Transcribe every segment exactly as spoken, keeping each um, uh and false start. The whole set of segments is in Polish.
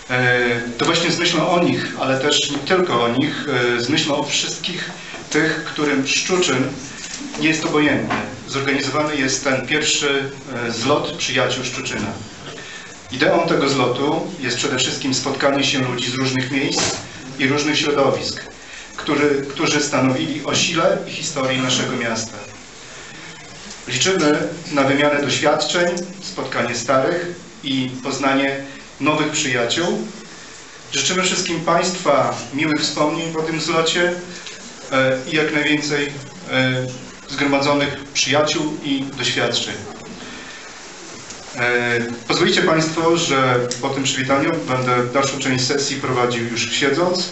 To właśnie z myślą o nich, ale też nie tylko o nich, z myślą o wszystkich tych, którym Szczuczyn nie jest obojętny. Zorganizowany jest ten pierwszy zlot przyjaciół Szczuczyna. Ideą tego zlotu jest przede wszystkim spotkanie się ludzi z różnych miejsc i różnych środowisk, który, którzy stanowili o sile i historii naszego miasta. Liczymy na wymianę doświadczeń, spotkanie starych i poznanie nowych przyjaciół. Życzymy wszystkim Państwa miłych wspomnień po tym zlocie i jak najwięcej zgromadzonych przyjaciół i doświadczeń. Pozwolicie Państwo, że po tym przywitaniu będę dalszą część sesji prowadził już siedząc.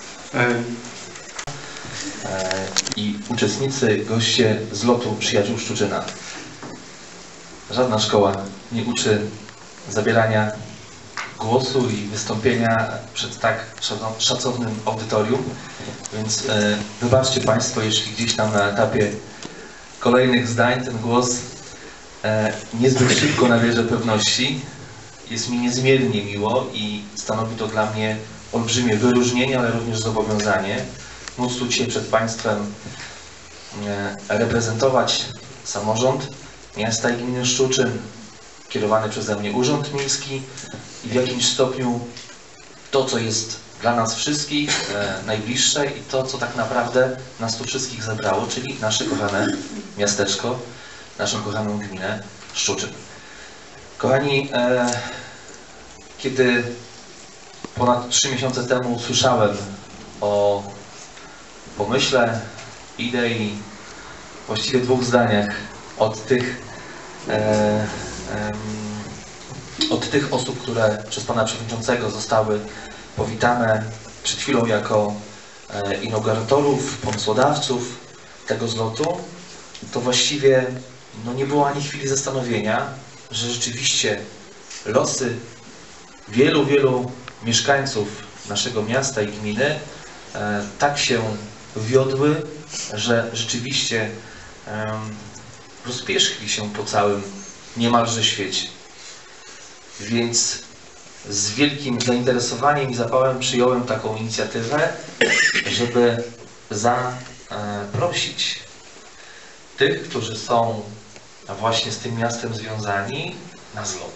I uczestnicy, goście zlotu Przyjaciół Szczuczyna. Żadna szkoła nie uczy zabierania głosu i wystąpienia przed tak szacownym audytorium, więc e, wybaczcie Państwo, jeśli gdzieś tam na etapie kolejnych zdań ten głos e, niezbyt szybko nabierze pewności. Jest mi niezmiernie miło i stanowi to dla mnie olbrzymie wyróżnienie, ale również zobowiązanie móc tu dzisiaj przed Państwem e, reprezentować samorząd miasta i gminy Szczuczyn, kierowany przeze mnie Urząd Miejski i w jakimś stopniu to, co jest dla nas wszystkich e, najbliższe i to, co tak naprawdę nas tu wszystkich zebrało, czyli nasze kochane miasteczko, naszą kochaną gminę Szczuczyn. Kochani, e, kiedy ponad trzy miesiące temu usłyszałem o pomyśle, idei, właściwie dwóch zdaniach od tych e, e, od tych osób, które przez Pana Przewodniczącego zostały powitane przed chwilą jako e, inauguratorów, pomysłodawców tego zlotu, to właściwie no, nie było ani chwili zastanowienia, że rzeczywiście losy wielu, wielu mieszkańców naszego miasta i gminy e, tak się wiodły, że rzeczywiście e, rozpierzchli się po całym niemalże świecie. Więc z wielkim zainteresowaniem i zapałem przyjąłem taką inicjatywę, żeby zaprosić tych, którzy są właśnie z tym miastem związani, na zlot.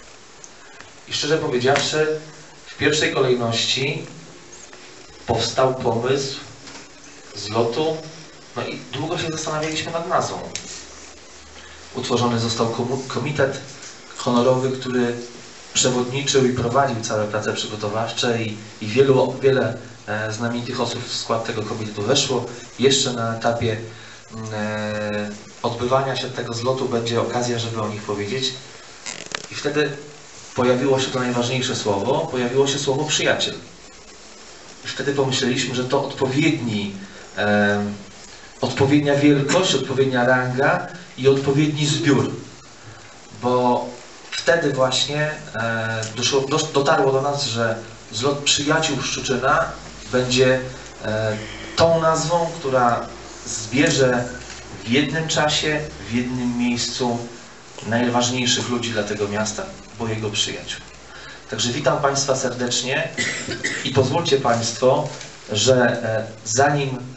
I szczerze powiedziawszy, w pierwszej kolejności powstał pomysł zlotu, no i długo się zastanawialiśmy nad nazwą. Utworzony został komitet honorowy, który przewodniczył i prowadził całe prace przygotowawcze i, i wielu, wiele e, znamienitych osób w skład tego komitetu weszło. Jeszcze na etapie e, odbywania się tego zlotu będzie okazja, żeby o nich powiedzieć. I wtedy pojawiło się to najważniejsze słowo, pojawiło się słowo przyjaciel. I wtedy pomyśleliśmy, że to odpowiedni, e, odpowiednia wielkość, odpowiednia ranga i odpowiedni zbiór. Bo wtedy właśnie e, doszło, do, dotarło do nas, że zlot Przyjaciół Szczuczyna będzie e, tą nazwą, która zbierze w jednym czasie, w jednym miejscu najważniejszych ludzi dla tego miasta, bo jego przyjaciół. Także witam Państwa serdecznie i pozwólcie Państwo, że e, zanim mm,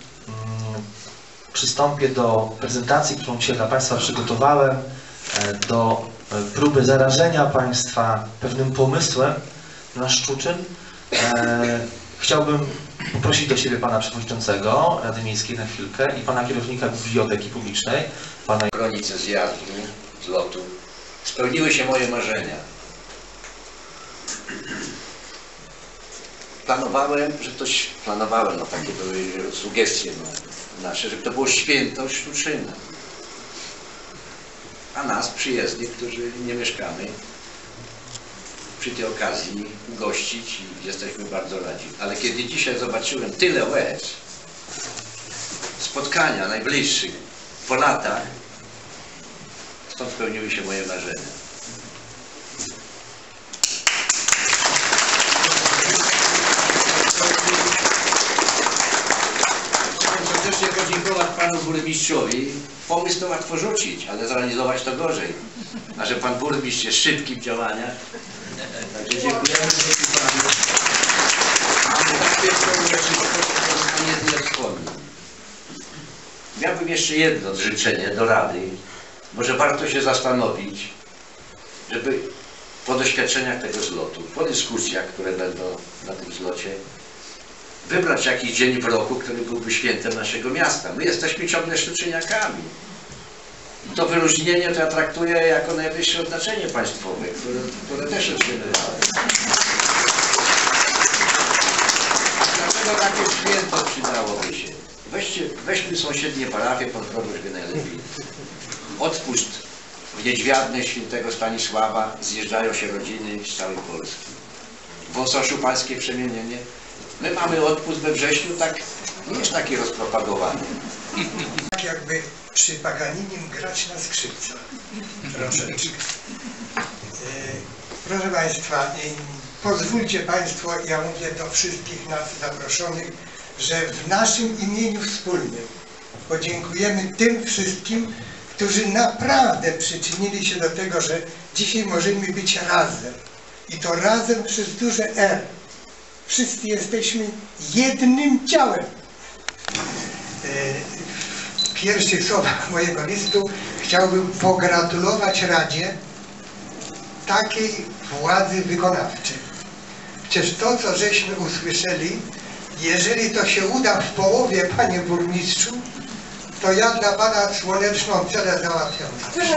przystąpię do prezentacji, którą dzisiaj dla Państwa przygotowałem, e, do próby zarażenia Państwa pewnym pomysłem na Szczuczyn, e, chciałbym poprosić do siebie Pana Przewodniczącego Rady Miejskiej na chwilkę i Pana Kierownika Biblioteki Publicznej. Pana... Kronice zjazdu, zlotu, spełniły się moje marzenia. Planowałem, że to... Planowałem, no takie były sugestie no, nasze, żeby to było święto Szczuczyna. A nas, przyjezdnych, którzy nie mieszkamy, przy tej okazji gościć i jesteśmy bardzo radzi. Ale kiedy dzisiaj zobaczyłem tyle łez, spotkania najbliższych po latach, stąd spełniły się moje marzenia. Chciałem serdecznie podziękować Panu burmistrzowi pomysł to łatwo rzucić, ale zrealizować to gorzej. A że pan burmistrz jest szybki w działaniach, także dziękujemy za panu. Mamy tak piękną uroczystość, która nie wspomni. Miałbym jeszcze jedno życzenie do Rady. Może warto się zastanowić, żeby po doświadczeniach tego zlotu, po dyskusjach, które będą na tym zlocie, wybrać jakiś dzień w roku, który byłby świętem naszego miasta. My jesteśmy ciągle szczuczyniakami. I to wyróżnienie to ja traktuję jako najwyższe odznaczenie państwowe, które, które też otrzymywałem. Dlaczego takie święto przydałoby się? Weźcie, weźmy sąsiednie parafie, pan proboszcz wie najlepiej. Odpust w Niedźwiadne świętego Stanisława zjeżdżają się rodziny z całej Polski. W Ososzu pańskie przemienienie. My mamy odpust we wrześniu, tak nie jest taki rozpropagowany. Tak jakby przy Paganinim grać na skrzypcach. Troszeczkę. E, proszę Państwa, e, pozwólcie Państwo, ja mówię do wszystkich nas zaproszonych, że w naszym imieniu wspólnym podziękujemy tym wszystkim, którzy naprawdę przyczynili się do tego, że dzisiaj możemy być razem. I to razem przez duże R. Wszyscy jesteśmy jednym ciałem. W pierwszych słowach mojego listu chciałbym pogratulować Radzie takiej władzy wykonawczej. Przecież to, co żeśmy usłyszeli, jeżeli to się uda w połowie, panie burmistrzu, to ja dla pana słoneczną celę załatwiam.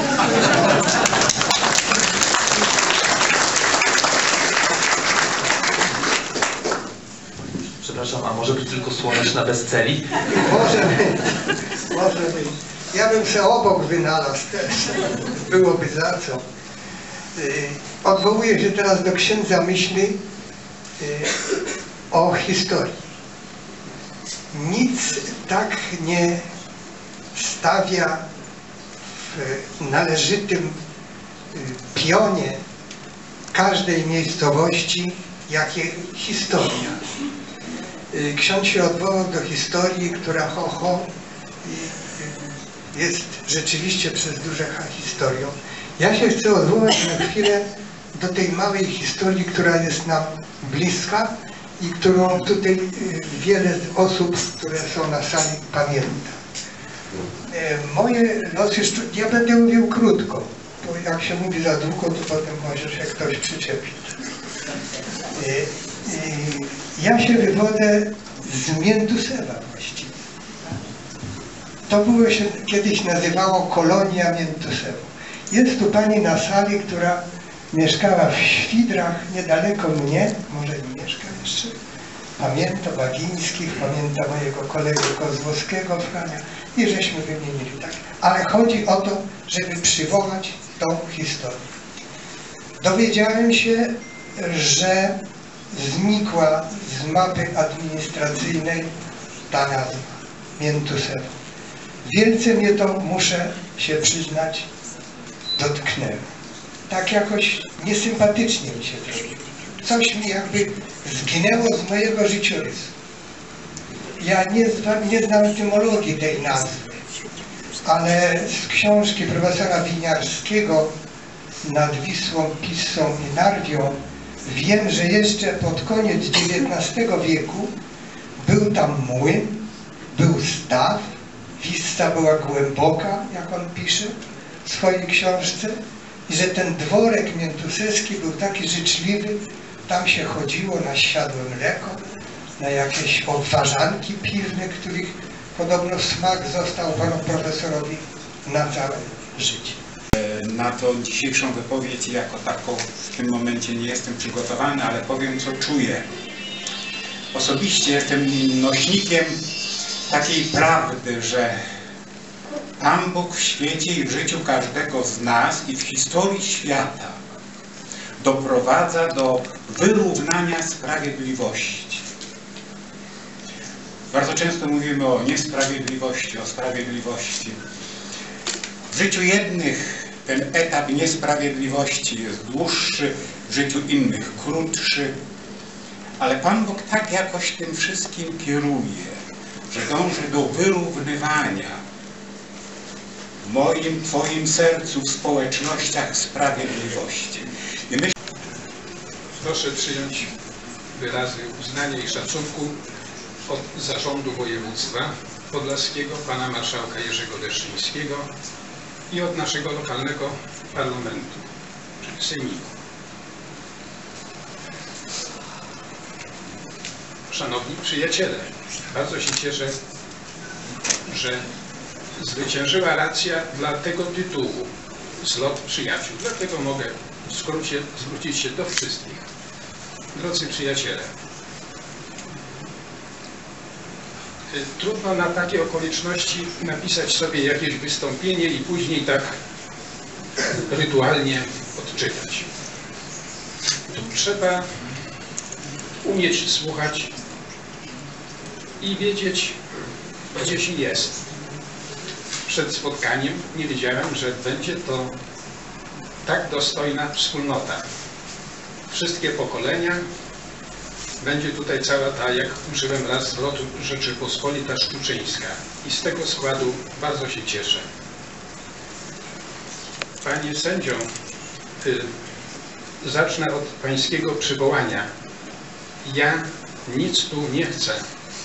Przepraszam, a może być tylko słoneczna bez celi? Może być, może być. Ja bym się obok wynalazł też. Byłoby za co. Odwołuję się teraz do księdza myśli o historii. Nic tak nie stawia w należytym pionie każdej miejscowości, jakie historia. Ksiądz się odwołał do historii, która ho, ho jest rzeczywiście przez duże H historią. Ja się chcę odwołać na chwilę do tej małej historii, która jest nam bliska i którą tutaj wiele osób, które są na sali, pamięta. Moje losy, ja będę mówił krótko, bo jak się mówi za długo, to potem może się ktoś przyczepić. Ja się wywodzę z Miętusewa właściwie. To było się kiedyś nazywało Kolonia Miętusewu. Jest tu pani na sali, która mieszkała w Świdrach, niedaleko mnie, może nie mieszka jeszcze. Pamięta Bagińskich, pamięta mojego kolegę Kozłowskiego, Frania, i żeśmy wymienili tak. Ale chodzi o to, żeby przywołać tą historię. Dowiedziałem się, że znikła z mapy administracyjnej ta nazwa, Miętusewo. Wielce mnie to, muszę się przyznać, dotknęło. Tak jakoś niesympatycznie mi się zrobiło. Coś mi jakby zginęło z mojego życiorysu. Ja nie znam, nie znam etymologii tej nazwy, ale z książki profesora Winiarskiego Nad Wisłą, Pissą i Narwią wiem, że jeszcze pod koniec dziewiętnastego wieku był tam młyn, był staw, Wisła była głęboka, jak on pisze w swojej książce, i że ten dworek miętusewski był taki życzliwy, tam się chodziło na siadłe mleko, na jakieś obwarzanki piwne, których podobno smak został panu profesorowi na całe życie. Na tą dzisiejszą wypowiedź jako taką w tym momencie nie jestem przygotowany, ale powiem, co czuję. Osobiście jestem nośnikiem takiej prawdy, że Pan Bóg w świecie i w życiu każdego z nas i w historii świata doprowadza do wyrównania sprawiedliwości. Bardzo często mówimy o niesprawiedliwości, o sprawiedliwości. W życiu jednych ten etap niesprawiedliwości jest dłuższy, w życiu innych krótszy, ale Pan Bóg tak jakoś tym wszystkim kieruje, że dąży do wyrównywania w moim, Twoim sercu, w społecznościach sprawiedliwości. I myślę, Proszę przyjąć wyrazy uznania i szacunku od Zarządu Województwa Podlaskiego, pana marszałka Jerzego Leszczyńskiego i od naszego lokalnego parlamentu, czyli Sejmiku. Szanowni przyjaciele, bardzo się cieszę, że zwyciężyła racja dla tego tytułu Zlot Przyjaciół. Dlatego mogę w skrócie zwrócić się do wszystkich. Drodzy przyjaciele, trudno na takie okoliczności napisać sobie jakieś wystąpienie i później tak rytualnie odczytać. Tu trzeba umieć słuchać i wiedzieć, gdzie się jest. Przed spotkaniem nie wiedziałem, że będzie to tak dostojna wspólnota. Wszystkie pokolenia, będzie tutaj cała ta, jak użyłem raz zwrotu, Rzeczypospolita Szczuczyńska. I z tego składu bardzo się cieszę. Panie sędzio, y, zacznę od pańskiego przywołania. Ja nic tu nie chcę.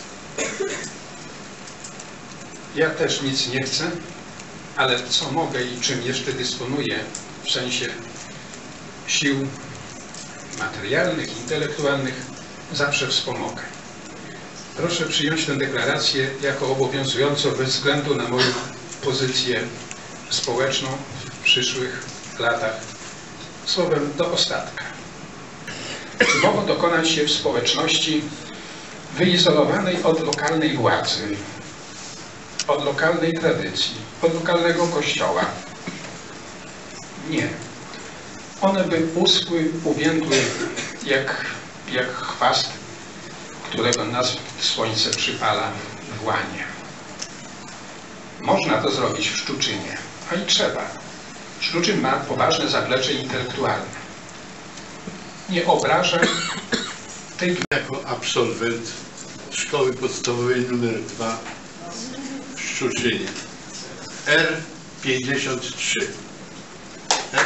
Ja też nic nie chcę, ale co mogę i czym jeszcze dysponuję w sensie sił materialnych, intelektualnych, zawsze wspomogę. Proszę przyjąć tę deklarację jako obowiązującą bez względu na moją pozycję społeczną w przyszłych latach. Słowem, do ostatka. Czy mogą dokonać się w społeczności wyizolowanej od lokalnej władzy, od lokalnej tradycji, od lokalnego kościoła? Nie. One by uschły, uwiędły jak, jak chwast, którego nas słońce przypala w łanie. Można to zrobić w Szczuczynie, a i trzeba. Szczuczyn ma poważne zaplecze intelektualne. Nie obrażę tej... Jako absolwent szkoły podstawowej numer dwa w Szczuczynie. R pięćdziesiąt trzy. R.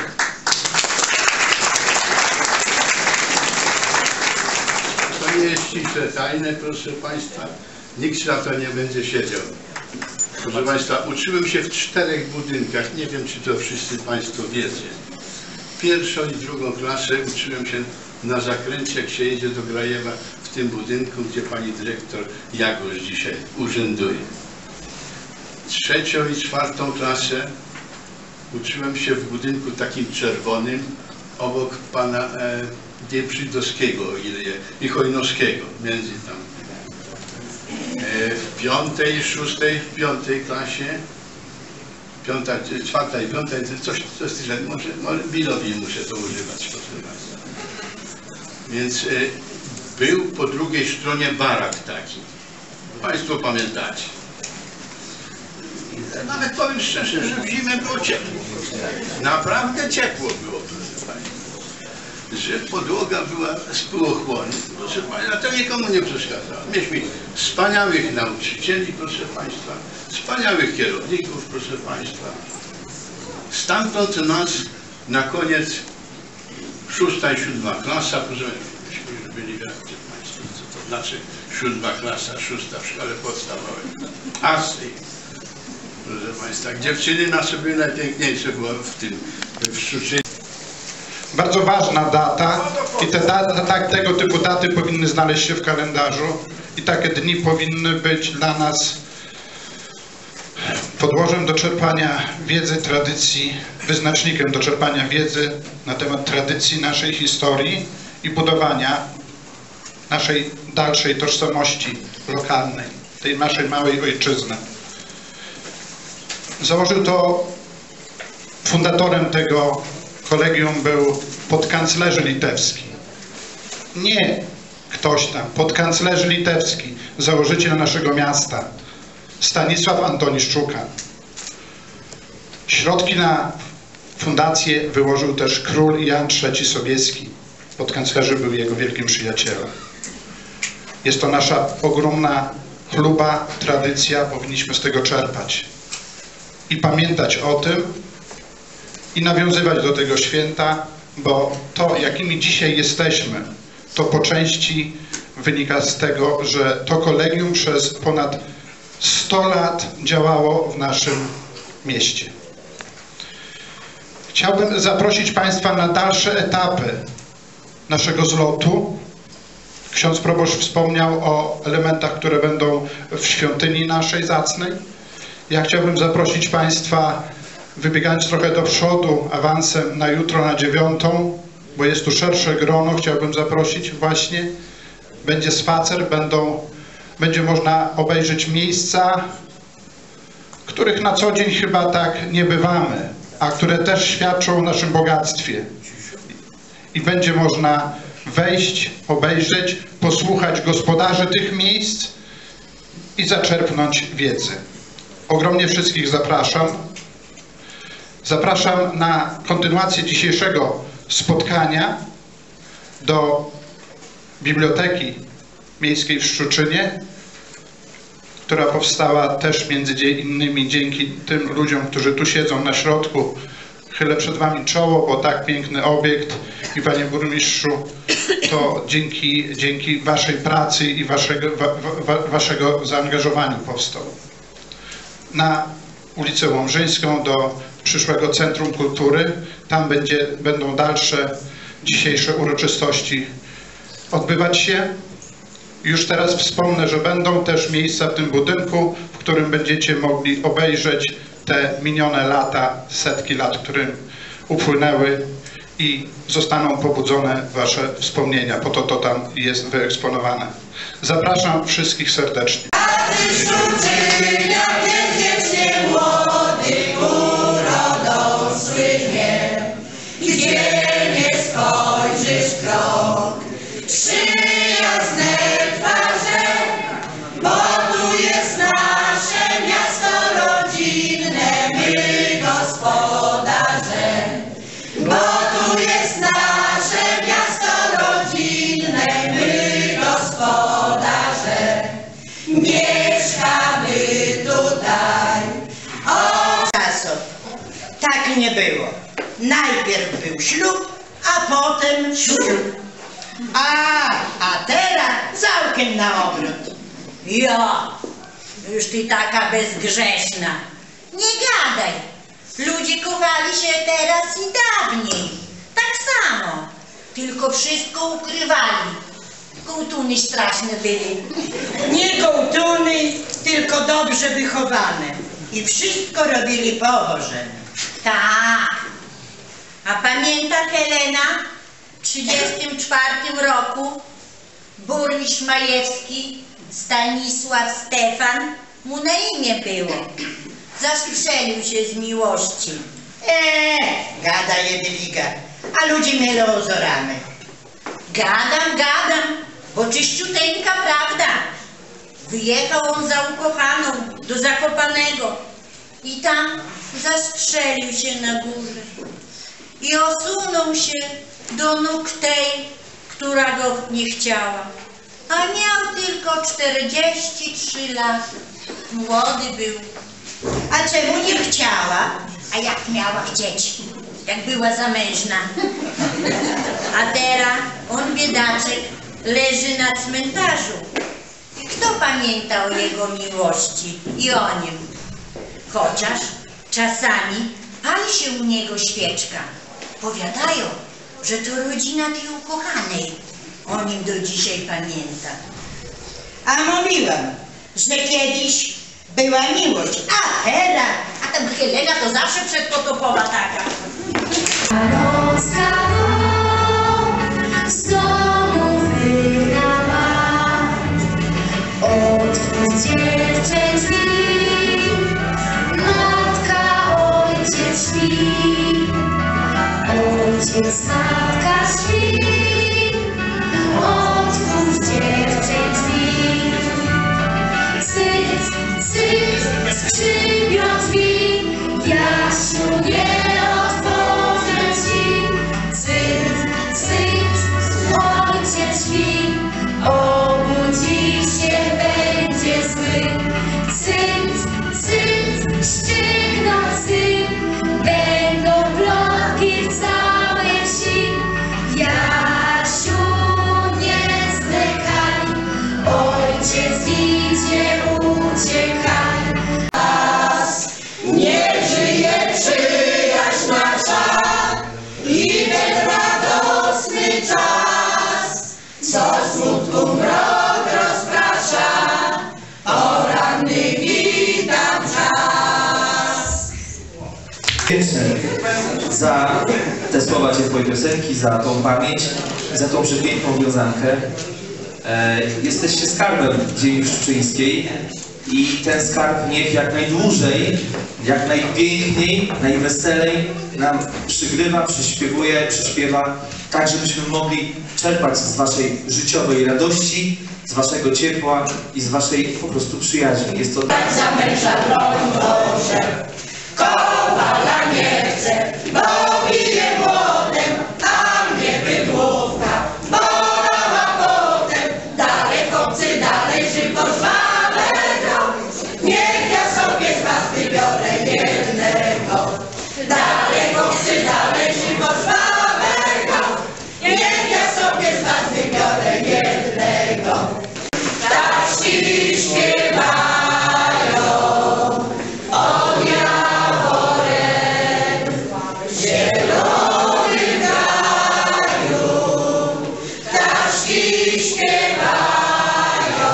To nie jest ściśle tajne, proszę Państwa. Nikt na to nie będzie siedział. Proszę Państwa, uczyłem się w czterech budynkach. Nie wiem, czy to wszyscy Państwo wiecie. Pierwszą i drugą klasę uczyłem się na zakręcie, jak się jedzie do Grajewa, w tym budynku, gdzie pani dyrektor Jagosz dzisiaj urzęduje. Trzecią i czwartą klasę uczyłem się w budynku takim czerwonym, obok pana e, Dieprzydowskiego, o ile je, i Chojnowskiego, między tam. E, w piątej i szóstej, w piątej klasie, piąta, czwarta i piąta, coś, coś tyle, może, może bilowi muszę to używać, proszę Państwa. Więc y, był po drugiej stronie barak taki. Państwo pamiętacie. Nawet powiem szczerze, że w zimę było ciepło. Naprawdę ciepło było, proszę Państwa. Że podłoga była spółochłonna. Proszę Państwa, to nikomu nie przeszkadzało. Mieliśmy wspaniałych nauczycieli, proszę Państwa, wspaniałych kierowników, proszę Państwa. Stamtąd nas na koniec szósta i siódma klasa, proszę Państwa, byli wiecie Państwo, co to znaczy siódma klasa, szósta w szkole podstawowej. Asy. Proszę Państwa, dziewczyny nasze były najpiękniejsze były w tym, w Szczuczynie. Bardzo ważna data i te data, tak, tego typu daty powinny znaleźć się w kalendarzu i takie dni powinny być dla nas podłożem do czerpania wiedzy, tradycji, wyznacznikiem do czerpania wiedzy na temat tradycji naszej historii i budowania naszej dalszej tożsamości lokalnej, tej naszej małej ojczyzny. Założył to, fundatorem tego kolegium był podkanclerzy litewski. Nie ktoś tam, podkanclerzy litewski, założyciel naszego miasta, Stanisław Antoni Szczuka. Środki na fundację wyłożył też król Jan trzeci Sobieski. Podkanclerzy był jego wielkim przyjacielem. Jest to nasza ogromna chluba, tradycja, powinniśmy z tego czerpać. i pamiętać o tym i nawiązywać do tego święta, bo to, jakimi dzisiaj jesteśmy, to po części wynika z tego, że to kolegium przez ponad sto lat działało w naszym mieście. Chciałbym zaprosić Państwa na dalsze etapy naszego zlotu. Ksiądz proboszcz wspomniał o elementach, które będą w świątyni naszej zacnej. Ja chciałbym zaprosić Państwa, wybiegając trochę do przodu, awansem na jutro na dziewiątą, bo jest tu szersze grono, chciałbym zaprosić właśnie. Będzie spacer, będą, będzie można obejrzeć miejsca, których na co dzień chyba tak nie bywamy, a które też świadczą o naszym bogactwie. I będzie można wejść, obejrzeć, posłuchać gospodarzy tych miejsc i zaczerpnąć wiedzy. Ogromnie wszystkich zapraszam. Zapraszam na kontynuację dzisiejszego spotkania do Biblioteki Miejskiej w Szczuczynie, która powstała też między innymi dzięki tym ludziom, którzy tu siedzą na środku. Chylę przed Wami czoło, bo tak piękny obiekt i Panie Burmistrzu, to dzięki, dzięki Waszej pracy i Waszego, wa, wa, Waszego zaangażowaniu powstał. Na ulicę Łomżyńską do przyszłego Centrum Kultury, tam będzie, będą dalsze dzisiejsze uroczystości odbywać się. Już teraz wspomnę, że będą też miejsca w tym budynku, w którym będziecie mogli obejrzeć te minione lata, setki lat, którym upłynęły i zostaną pobudzone Wasze wspomnienia. Po to to tam jest wyeksponowane. Zapraszam wszystkich serdecznie. Przyjazne twarze, bo tu jest nasze miasto rodzinne, my gospodarze. Bo tu jest nasze miasto rodzinne, my gospodarze. Mieszkamy tutaj. O... Czasów. Tak nie było. Najpierw był ślub, a potem ślub. A, a teraz całkiem na obrót. Ja, już ty taka bezgrzeszna. Nie gadaj. Ludzie kochali się teraz i dawniej. Tak samo. Tylko wszystko ukrywali. Kołtuny straszne byli. Nie kołtuny, tylko dobrze wychowane. I wszystko robili po Bożemu. Tak. A pamięta Helena? W trzydziestym czwartym roku burmistrz Majewski, Stanisław Stefan, mu na imię było. Zastrzelił się z miłości. Eee, gada jedliga, a ludzie mylą z oramy. Gadam, gadam, bo czyściuteńka prawda. Wyjechał on za ukochaną do Zakopanego i tam zastrzelił się na górze. I osunął się do nóg tej, która go nie chciała. A miał tylko czterdzieści trzy lata. Młody był. A czemu nie chciała? A jak miała chcieć, jak była zamężna. A teraz on, biedaczek, leży na cmentarzu. I kto pamięta o jego miłości i o nim? Chociaż czasami pali się u niego świeczka. Powiadają, że to rodzina tej ukochanej. O nim do dzisiaj pamięta. A mówiłam, że kiedyś była miłość, a teraz... A tam Helena to zawsze przedpotopowa taka. Polska z domu wyrała, otwórz dziewczę drzwi, matka, ojciec śpi, ojciec, matka śpi, otwórz dziewczę drzwi. Syc, syc, skrzypią drzwi, Jasiu, nie otworzę ci. Syc, syc, ojciec śpi, obudzi się, będzie zły. Syc, syc, szczygną co smutku mrok rozprasza, poranny witam czas. Wdzięczny za te słowa ciepłej piosenki, za tą pamięć, za tą przepiękną wiązankę. E, jesteście skarbem ziemi pszczyńskiej i ten skarb niech jak najdłużej, jak najpiękniej, najweselej nam przygrywa, przyśpiewuje, przyśpiewa, tak żebyśmy mogli czerpać z waszej życiowej radości, z waszego ciepła i z waszej po prostu przyjaźni. Jest to Tak za męża broń Boże, kowala nie chcę, bo bije młotem, a mnie wydłówka, bolała potem, dalej chłopcy, dalej żywo żwawego, niech ja sobie z was wybiorę jednego. Dalej chłopcy, dalej żywo żwawego, niech ja sobie z was wybiorę jednego. Ptaszki śpiewają od jaworem w zielonym kraju. Ptaszki śpiewają,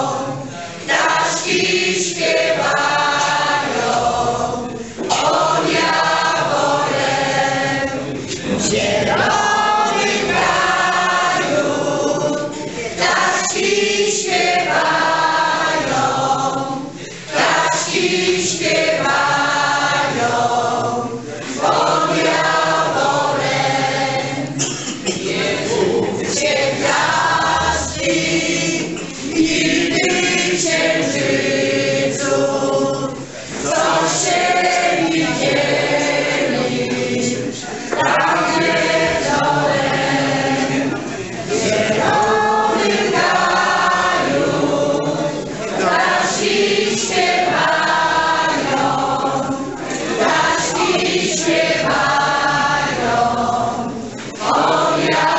ptaszki śpiewają od jaworem w zielonym kraju. Ptaszki śpiewają, ptaszki śpiewają pod jaworem. Nie mówcie gwiazdki, nigdy księżycu, co się widzieli tam wieczorem w zielonym kraju. Ptaszki śpiewają, ptaszki śpiewają pod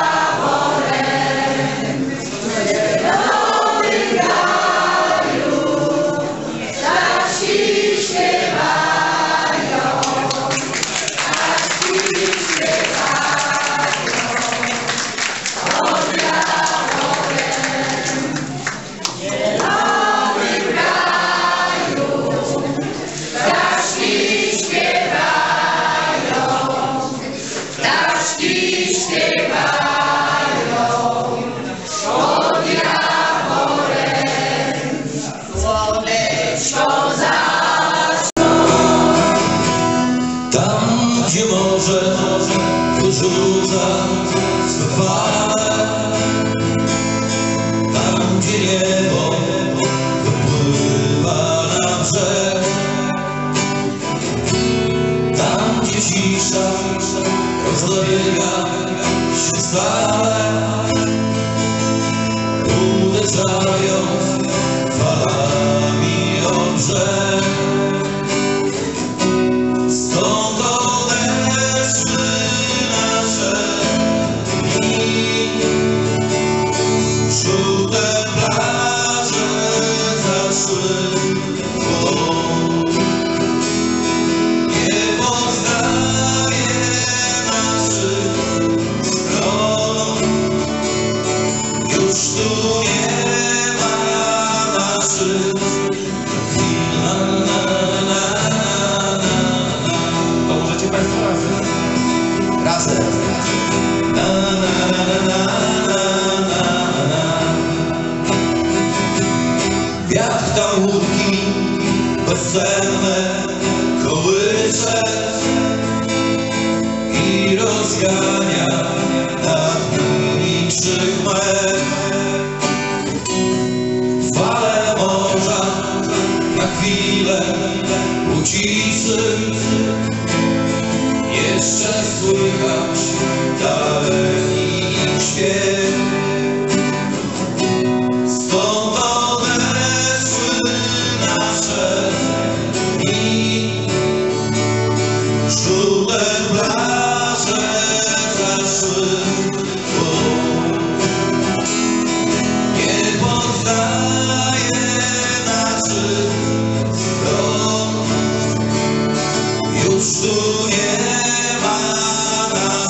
jaworem w zielonym kraju. Ptaszki śpiewają, ptaszki śpiewają pod jaworem w zielonym kraju. Ptaszki śpiewają, ptaszki śpiewają pod jaworem. Słoneczko zasło. Tam, gdzie morze wyrzuca swe fale, tam, gdzie niebo wypływa na brzeg, tam, gdzie cisza rozlega się stale, uderzają falami o brzeg. Stąd odeszły nasze dni, żółte plaże zaszły wodą. Nie poznaję naszych stron, już tu nie ma naszych chwil. Na, na, na, na. To możecie Państwo razem? Razem. Na, na, na, na, na, na, na. Wiatr tam łódki bezcenne kołysze i rozgania nad nimi krzyk mech. Fale morza na chwilę uciszy, jeszcze słychać daleki ich śpiew. Stąd odeszły nasze dni, żółte plaże zaszły wodą. Nie poznaję naszych stron, już tu nie ma nas.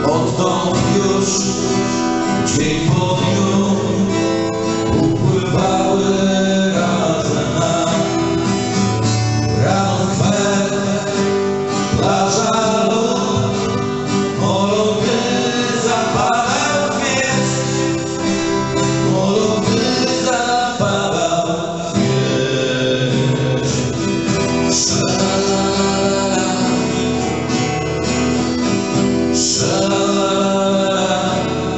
Odtąd już dzień po dniu upływały razem nam. Rano kwe, plaża lód, molody zapadał kwiec, molody zapadał kwiec. Szalala, szalala,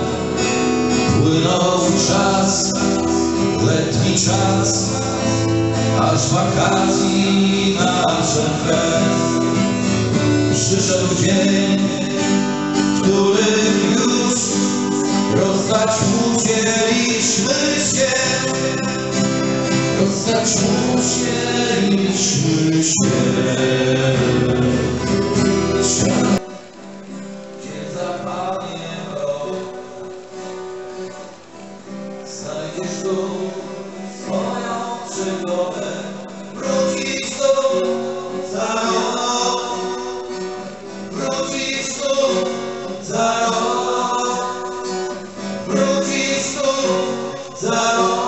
płynął czas, letni czas, aż wakacji nadszedł kres. Przyszedł dzień, w którym już rozstać musieliśmy się, rozstać musieliśmy się. Gdzie zapadnie rok, znajdziesz tu swoją przygodę, wrócić tu za rok, wrócić tu za rok, wrócić tu za rok.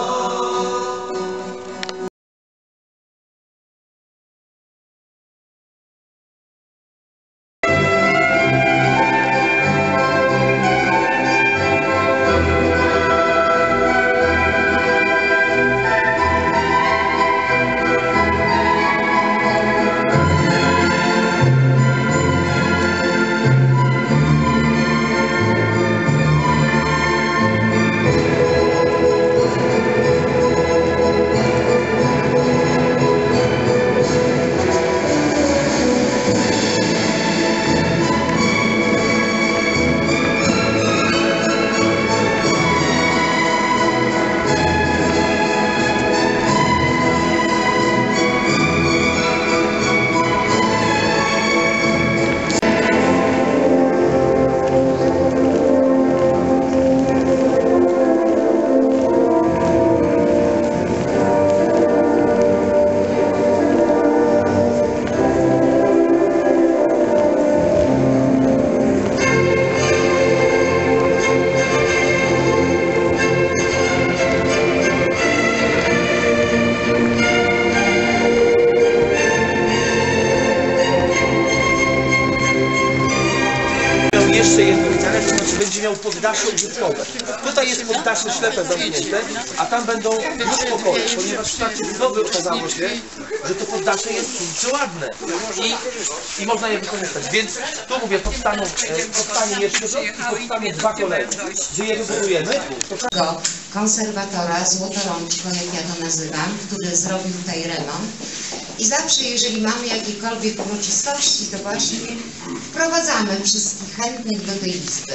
Jeszcze jedno pytanie, to znaczy będzie miał poddasze użytkowe. Tutaj jest poddasze ślepe zamknięte, a tam będą dwa pokoje, ponieważ w trakcie budowy okazało się, że to poddasze jest kurczę ładne i, i można je wykorzystać. Więc tu mówię, powstaną, e, powstanie jeszcze to i powstanie dwa kolejne. Gdzie je wybudujemy? To... konserwatora Złotorączko, jak ja to nazywam, który zrobił tutaj remont. I zawsze, jeżeli mamy jakiekolwiek uroczystości, to właśnie wprowadzamy wszystkich chętnych do tej izby.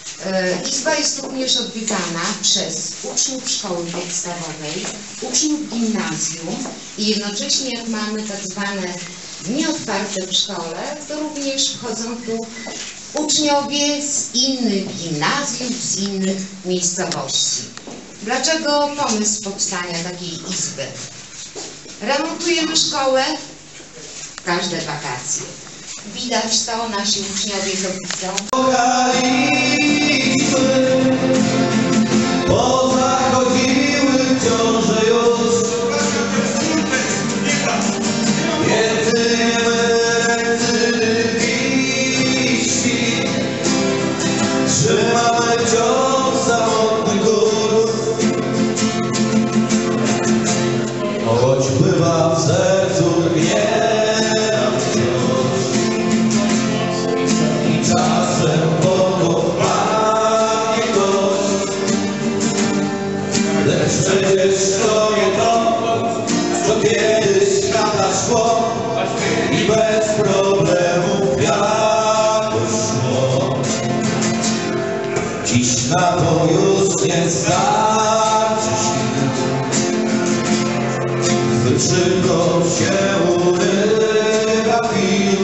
Izba jest również odwiedzana przez uczniów szkoły podstawowej, uczniów gimnazjum i jednocześnie jak mamy tak zwane dni otwarte w szkole, to również wchodzą tu uczniowie z innych gimnazjów, z innych miejscowości. Dlaczego pomysł powstania takiej izby? Remontujemy szkołę każde wakacje. Widać to, nasi uczniowie to widzą. Pozachodziły ciąże już, jedynie ręce liści, trzymamy wciąż samotny gór. Choć pływa w sercu gniew wciąż i czasem pokopanie ktoś, lecz przecież to nie to, co kiedyś lata szło i bez problemów jakoś szło. Dziś na to już nie starczy sił, szybko się urywa chwil,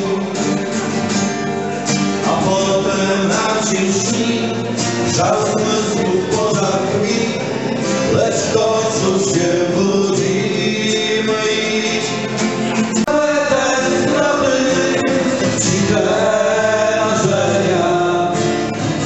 a potem nam się śni żal zmysłów pożar krwi, lecz w końcu się budzimy i te zdrady, ciche marzenia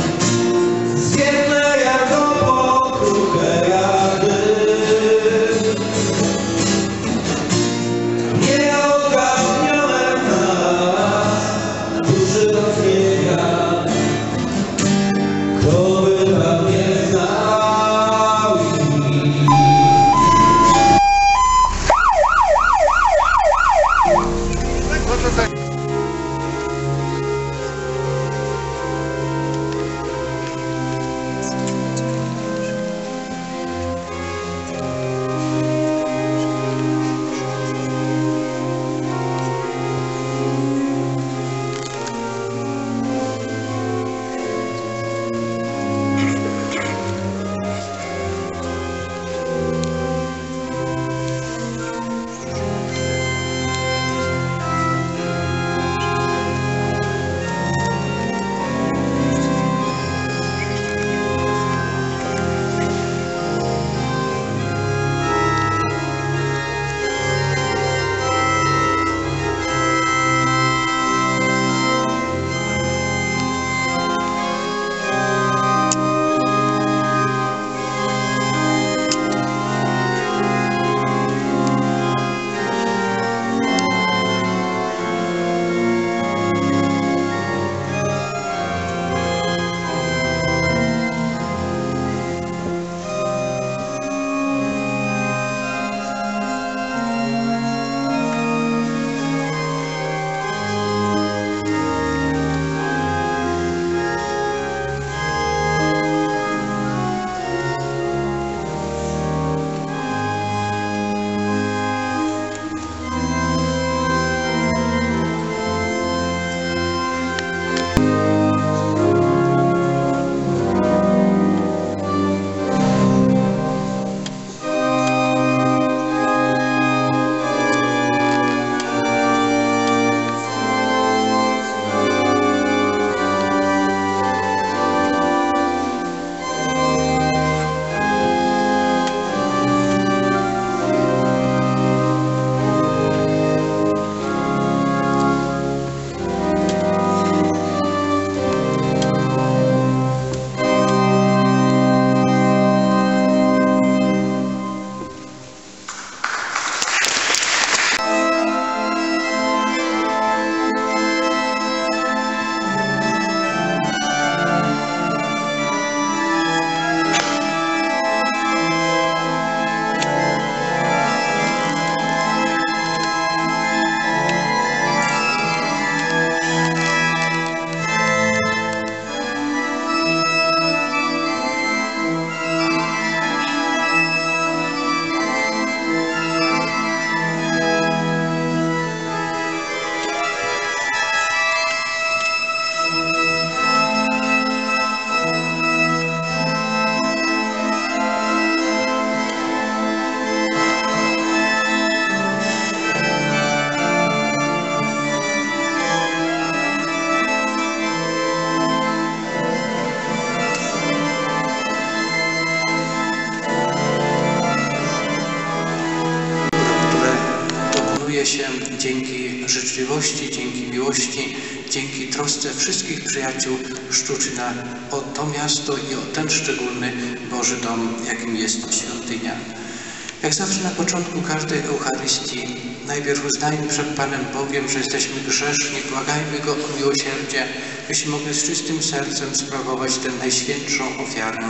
życzliwości, dzięki miłości, dzięki trosce wszystkich przyjaciół Szczuczyna o to miasto i o ten szczególny Boży Dom, jakim jest świątynia. Jak zawsze na początku każdej Eucharystii, najpierw uznajmy przed Panem Bogiem, że jesteśmy grzeszni, błagajmy Go o miłosierdzie, byśmy mogli z czystym sercem sprawować tę najświętszą ofiarę.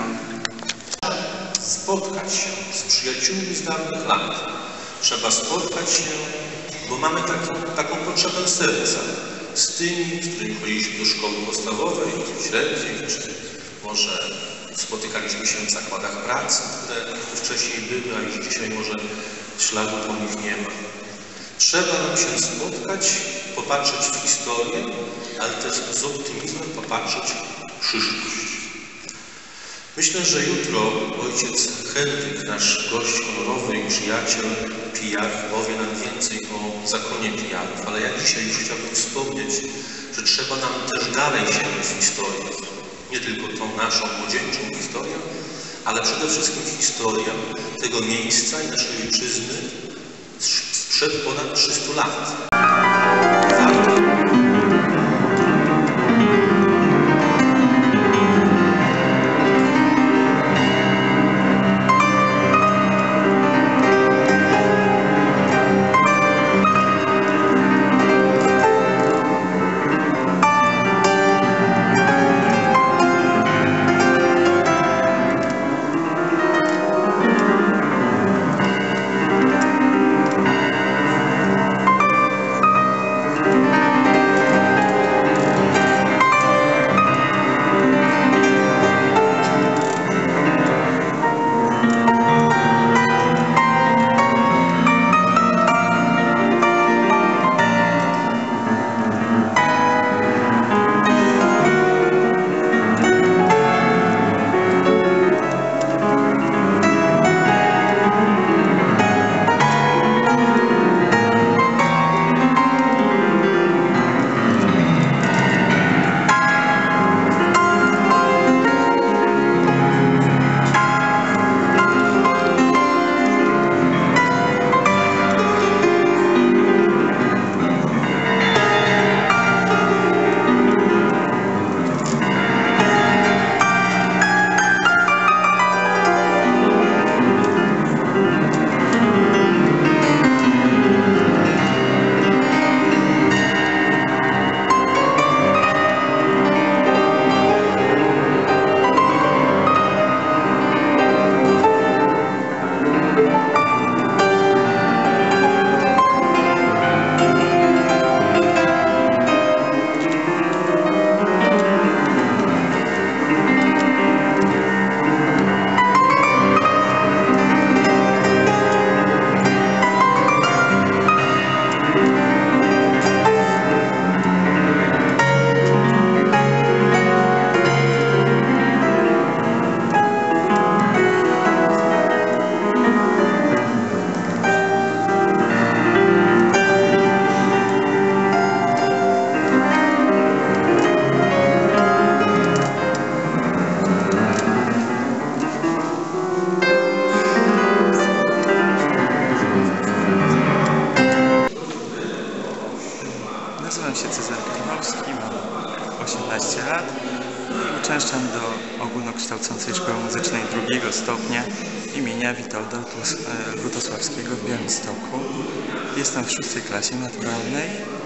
Spotkać się z przyjaciółmi z dawnych lat. Trzeba spotkać się, bo mamy taki, taką potrzebę serca z tymi, z którymi chodziliśmy do szkoły podstawowej, średniej, czy może spotykaliśmy się w zakładach pracy, które wcześniej były, a już dzisiaj może śladu po nich nie ma. Trzeba nam się spotkać, popatrzeć w historię, ale też z optymizmem popatrzeć w przyszłość. Myślę, że jutro ojciec Henryk, nasz gość honorowy i przyjaciel pijarów, powie nam więcej o zakonie pijarów, ale ja dzisiaj już chciałbym wspomnieć, że trzeba nam też dalej sięgnąć w historię. Nie tylko tą naszą młodzieńczą historię, ale przede wszystkim historię tego miejsca i naszej ojczyzny sprzed ponad trzystu lat. Nazywam się Cezary Klimowski, mam osiemnaście lat i uczęszczam do ogólnokształcącej szkoły muzycznej drugiego stopnia imienia Witolda Lutosławskiego w Białymstoku. Jestem w szóstej klasie maturalnej.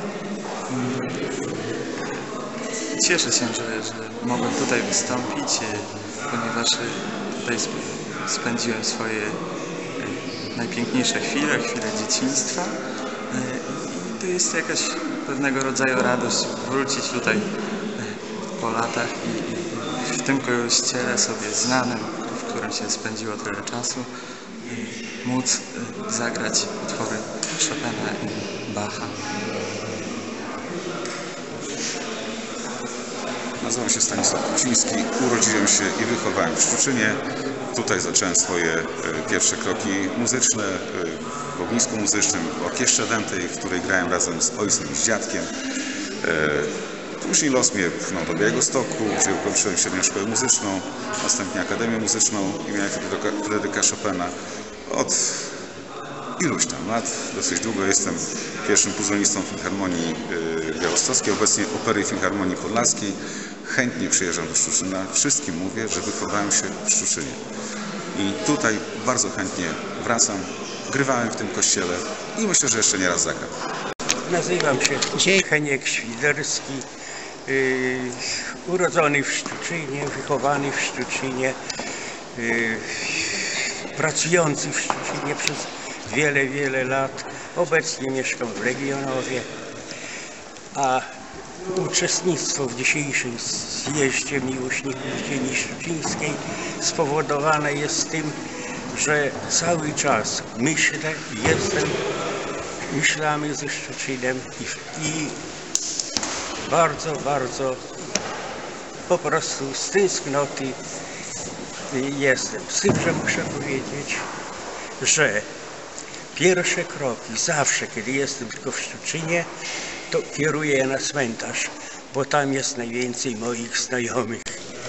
Cieszę się, że, że mogłem tutaj wystąpić, ponieważ tutaj spędziłem swoje najpiękniejsze chwile, chwile dzieciństwa. I to jest jakaś pewnego rodzaju radość wrócić tutaj po latach i w tym kościele sobie znanym, w którym się spędziło tyle czasu, móc zagrać utwory Chopina i Bacha. Nazywam się Stanisław Kuciński, urodziłem się i wychowałem w Szczuczynie. Tutaj zacząłem swoje pierwsze kroki muzyczne w ognisku muzycznym, w orkiestrze dętej, w której grałem razem z ojcem i z dziadkiem. Później los mnie pchnął do Białegostoku, gdzie ukończyłem średnią szkołę muzyczną, następnie Akademię Muzyczną imienia Fryderyka Chopina. Od iluś tam lat, dosyć długo jestem pierwszym puzonistą Filharmonii Białostockiej, obecnie Opery i Filharmonii Podlaskiej. Chętnie przyjeżdżam do Szczuczyna. Wszystkim mówię, że wychowałem się w Szczuczynie. I tutaj bardzo chętnie wracam. Grywałem w tym kościele i myślę, że jeszcze nie raz zagram. Nazywam się Heniek Świderski, yy, urodzony w Szczuczynie, wychowany w Szczuczynie, yy, pracujący w Szczuczynie przez wiele, wiele lat. Obecnie mieszkam w Legionowie, a uczestnictwo w dzisiejszym zjeździe miłośników ziemi szczucińskiej spowodowane jest tym, że cały czas myślę, jestem, myślamy ze Szczuczynem i, i bardzo, bardzo po prostu z tęsknoty jestem. Z tym, że muszę powiedzieć, że pierwsze kroki zawsze, kiedy jestem tylko w Szczuczynie, to kieruję na cmentarz, bo tam jest najwięcej moich znajomych.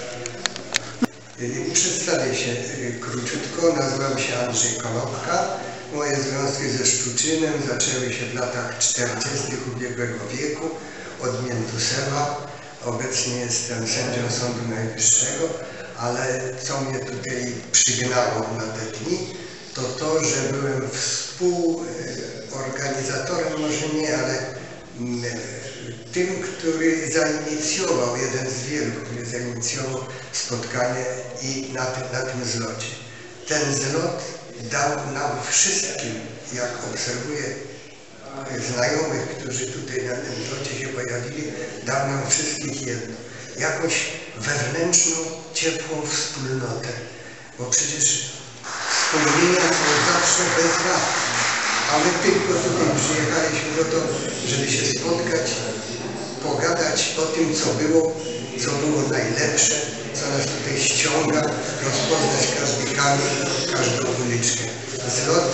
Przedstawię się króciutko, nazywam się Andrzej Konopka. Moje związki ze Szczuczynem zaczęły się w latach czterdziestych ubiegłego wieku od Miętusewa. Obecnie jestem sędzią Sądu Najwyższego, ale co mnie tutaj przygnało na te dni, to to, że byłem współorganizatorem, może nie, ale tym, który zainicjował, jeden z wielu, który zainicjował spotkanie i na, ty, na tym zlocie. Ten zlot dał nam wszystkim, jak obserwuję znajomych, którzy tutaj na tym zlocie się pojawili, dał nam wszystkich jedno. Jakąś wewnętrzną, ciepłą wspólnotę. Bo przecież wspomnienia są zawsze bezwartne. A my tylko tutaj przyjechaliśmy do to, żeby się spotkać, pogadać o tym, co było, co było najlepsze, co nas tutaj ściąga, rozpoznać każdy kamień, każdą uliczkę. Zlot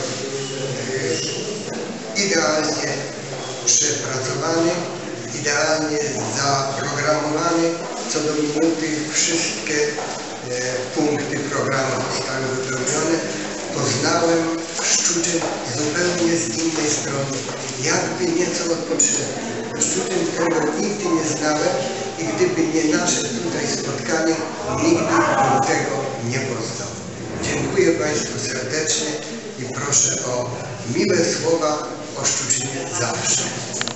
yy, idealnie przepracowany, idealnie zaprogramowany. Co do minuty wszystkie e, punkty programu zostały wypełnione. Poznałem Szczuczyn zupełnie z innej strony, jakby nieco odpoczynął. Szczuczyn, którego nigdy nie znałem i gdyby nie nasze tutaj spotkanie, nigdy bym tego nie poznał. Dziękuję Państwu serdecznie i proszę o miłe słowa o Szczuczynie zawsze.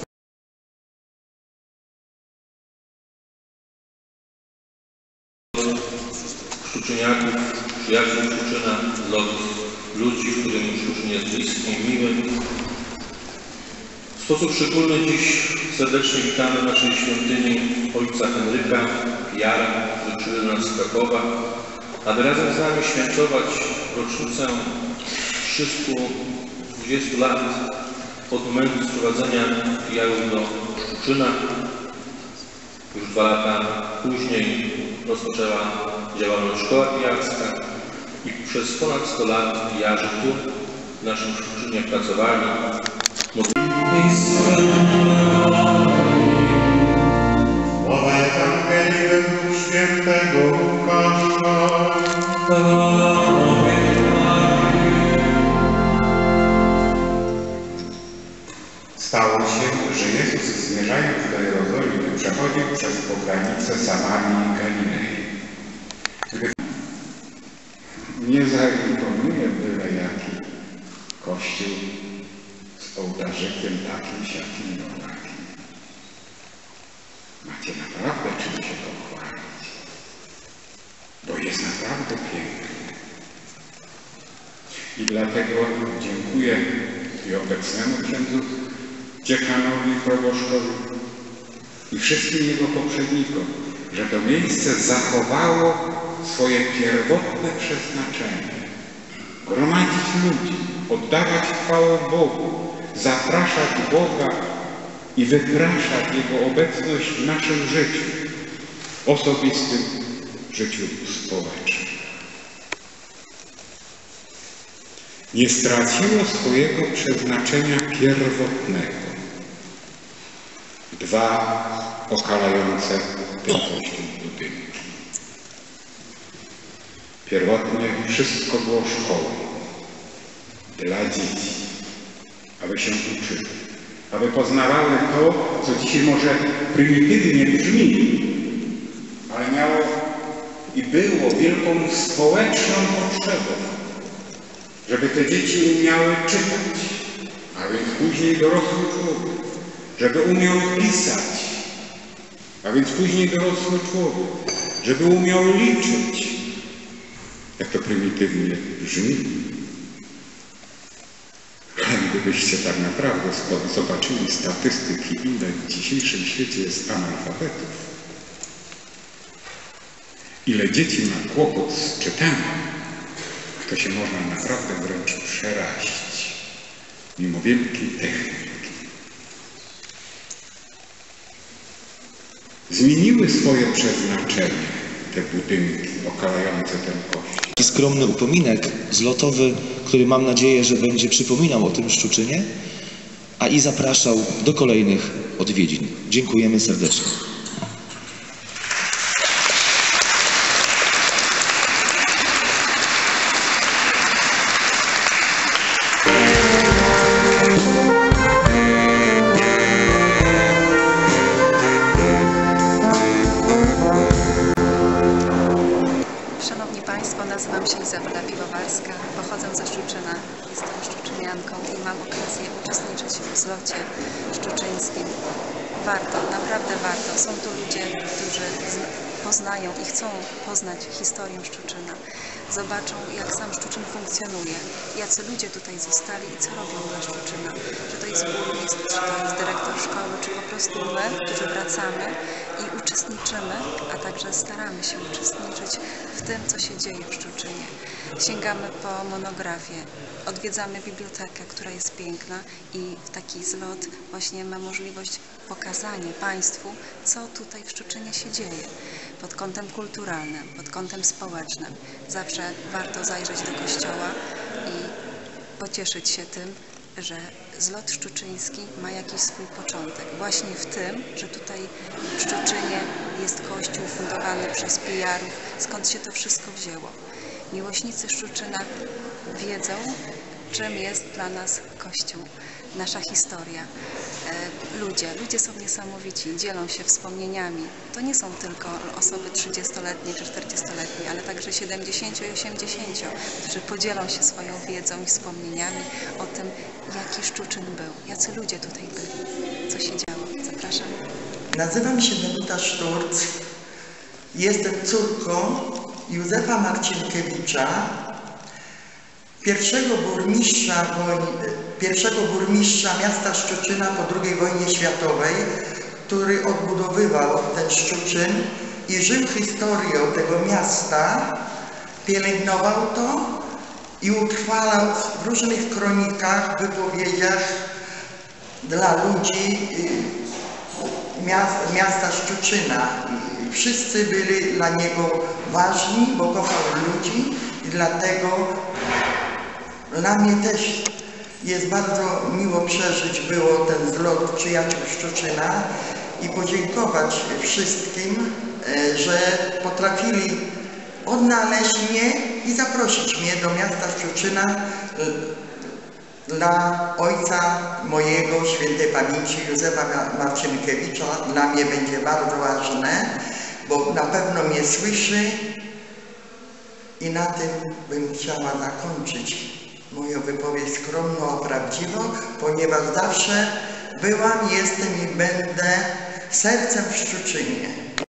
Szczuczyniaków, przyjaciół Szczuczyna, lot ludzi, którym Szczuczyn jest bliski i miły. W sposób szczególny dziś serdecznie witamy w naszej świątyni ojca Henryka Jara, który przybył nas z Krakowa, aby razem z nami świętować rocznicę trzystu dwudziestu lat od momentu sprowadzenia Jarów do Szczuczyna. Już dwa lata później rozpoczęła działalność Szkoła Pijarska i przez ponad sto lat pijarzy tu w naszym Szczuczynie pracowali. Słowa Ewangelii według świętego Łukasza. Stało się, że Jezus, zmierzając do Jerozolimy, przechodził przez pogranicę Samarii i Galilei. Gdy nie zaimponuje byle jaki kościół z ołtarzykiem takim, siakim, no takim. Macie naprawdę czym się pochwalić, bo jest naprawdę piękny. I dlatego dziękuję i obecnemu księdzu dziekanowi, proboszczowi i wszystkim jego poprzednikom, że to miejsce zachowało swoje pierwotne przeznaczenie. Gromadzić ludzi, oddawać chwałę Bogu, zapraszać Boga i wypraszać Jego obecność w naszym życiu, osobistym życiu społecznym. Nie straciło swojego przeznaczenia pierwotnego. Dwa okalające ten kościół budynki. Pierwotnie wszystko było szkołą dla dzieci, aby się uczyły, aby poznawały to, co dzisiaj może prymitywnie brzmi, ale miało i było wielką społeczną potrzebą, żeby te dzieci umiały czytać, a więc później dorosły człowiek, żeby umiał pisać, a więc później dorosły człowiek, żeby umiał liczyć, jak to prymitywnie brzmi. Ale gdybyście tak naprawdę zobaczyli statystyki, ile w dzisiejszym świecie jest analfabetów, ile dzieci ma kłopot z czytaniem, to się można naprawdę wręcz przerazić, mimo wielkiej techniki. Zmieniły swoje przeznaczenie te budynki okalające ten kościół. Taki skromny upominek zlotowy, który mam nadzieję, że będzie przypominał o tym Szczuczynie, a i zapraszał do kolejnych odwiedzin. Dziękujemy serdecznie. Szanowni Państwo, nazywam się Izabela Piwowarska, pochodzę ze Szczuczyna, jestem szczuczynianką i mam okazję uczestniczyć w zlocie szczuczyńskim. Warto, naprawdę warto. Są tu ludzie, którzy poznają i chcą poznać historię Szczuczyna. Zobaczą, jak sam Szczuczyn funkcjonuje, jacy ludzie tutaj zostali i co robią dla Szczuczyna. Czy to jest burmistrz, czy to jest dyrektor szkoły, czy po prostu my, którzy wracamy i uczestniczymy, a także staramy się uczestniczyć w tym, co się dzieje w Szczuczynie. Sięgamy po monografię, odwiedzamy bibliotekę, która jest piękna i w taki zlot właśnie ma możliwość pokazania Państwu, co tutaj w Szczuczynie się dzieje. Pod kątem kulturalnym, pod kątem społecznym. Zawsze warto zajrzeć do kościoła i pocieszyć się tym, że zlot szczuczyński ma jakiś swój początek. Właśnie w tym, że tutaj w Szczuczynie jest kościół fundowany przez pijarów, skąd się to wszystko wzięło. Miłośnicy Szczuczyna wiedzą, czym jest dla nas Kościół, nasza historia. E, ludzie, ludzie są niesamowici, dzielą się wspomnieniami. To nie są tylko osoby trzydziestoletnie czy czterdziestoletnie, ale także siedemdziesięcio i osiemdziesięcio, którzy podzielą się swoją wiedzą i wspomnieniami o tym, jaki Szczuczyn był, jacy ludzie tutaj byli, co się działo. Zapraszam. Nazywam się Danuta Szturc. Jestem córką Józefa Marcinkiewicza, pierwszego burmistrza, pierwszego burmistrza miasta Szczuczyna po drugiej wojnie światowej, który odbudowywał ten Szczuczyn i żył historią tego miasta, pielęgnował to i utrwalał w różnych kronikach, wypowiedziach dla ludzi miasta Szczuczyna. Wszyscy byli dla niego ważni, bo kochał ludzi i dlatego dla mnie też jest bardzo miło przeżyć było ten zlot Przyjaciół Szczuczyna i podziękować wszystkim, że potrafili odnaleźć mnie i zaprosić mnie do miasta Szczuczyna dla ojca mojego świętej pamięci Józefa Marcinkiewicza. Dla mnie będzie bardzo ważne, bo na pewno mnie słyszy i na tym bym chciała zakończyć moją wypowiedź skromną, prawdziwą, ponieważ zawsze byłam, jestem i będę sercem w Szczuczynie.